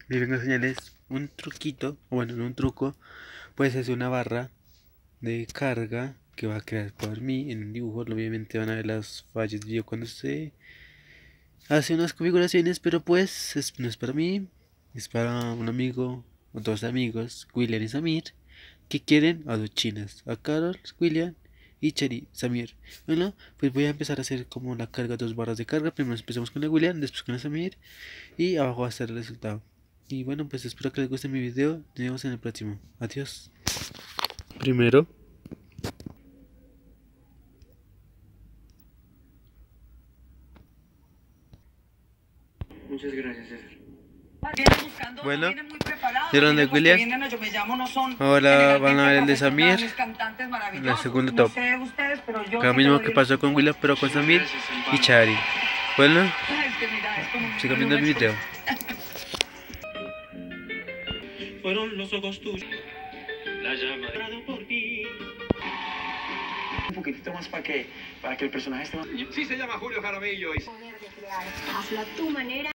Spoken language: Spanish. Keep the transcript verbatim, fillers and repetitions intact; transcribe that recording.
Les vengo a enseñarles un truquito, o bueno, no un truco, pues es una barra de carga que va a crear por mí en un dibujo. Obviamente van a ver las fallas de video cuando se hace unas configuraciones, pero pues es- no es para mí, es para un amigo o dos amigos, William y Samir, que quieren a dos chinas, a Carol, William y Cheri, Samir. Bueno, pues voy a empezar a hacer como la carga, dos barras de carga. Primero empezamos con la William, después con la Samir y abajo va a estar el resultado. Y bueno, pues espero que les guste mi video. Nos vemos en el próximo. Adiós. Primero, muchas gracias, César. Vienen buscando, bueno, no vienen muy preparados. ¿vieron de Los que William? vienen a Yo Me Llamo no son Ahora van a ver el de generalmente Samir, profesionales, cantantes maravillosos. el segundo No top. sé ustedes, pero yo Lo sí mismo doy que el- pasó con William, pero con Samir Gracias, en y vano. Chari. Bueno, Es que mira, es como sigan viendo el video. Fueron los ojos tuyos. La llama de por mí. Un poquitito más para que, para que el personaje esté más... Sí se llama Julio Jaramillo y... Poder de crear. Hazlo a tu manera.